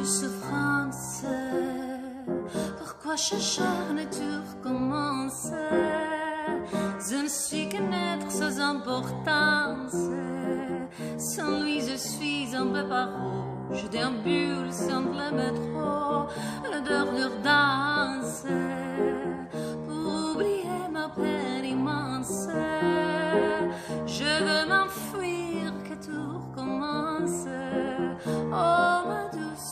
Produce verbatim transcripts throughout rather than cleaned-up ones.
souffrance. Pourquoi s'acharne et tout recommence? Je ne suis qu'un être sans importance. Sans lui je suis un peu paro. Je déambule sans le métro, l'odeur leur danse, pour oublier ma peine immense. Je veux m'enfuir, que tout recommence. Oh, ma douce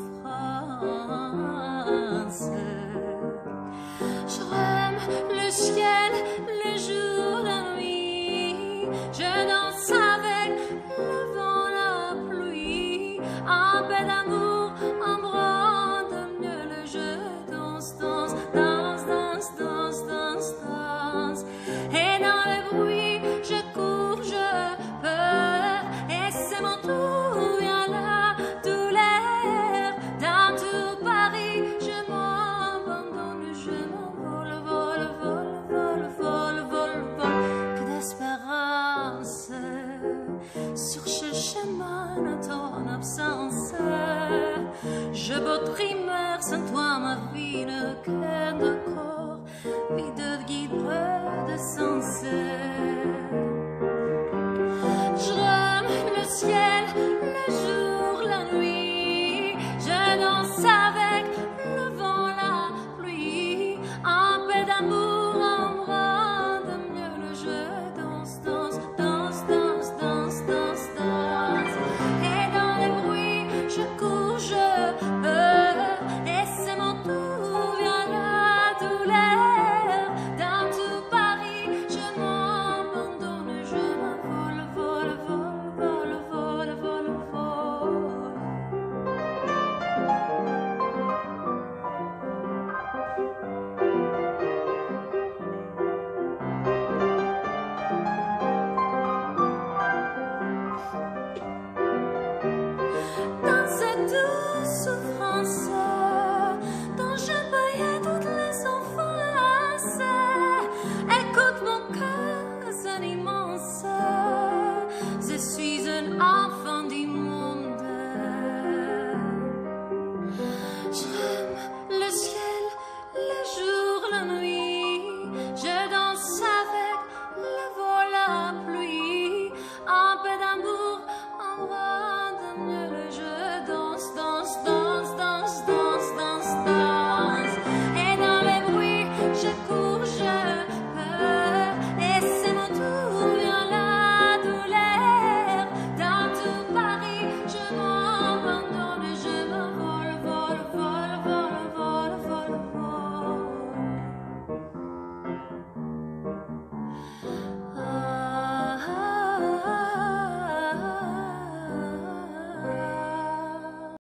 souffrance. Je rêve le ciel, le jour, la nuit. Je danse avec le vent, la pluie. Un peu d'amour, un bras de miel. Je danse, danse, danse, danse, danse, danse, danse. Et dans le bruit, je cours, je peur. Et c'est mon tour, vient la douleur. Dans tout Paris, je m'abandonne, je m'envole, vole, vole, vole, vole, vole, vole. Que d'espérance sur ce chemin de ton absence. Je baudrais meurs sans toi, ma vie ne cœur de corps, vide de guide de sens.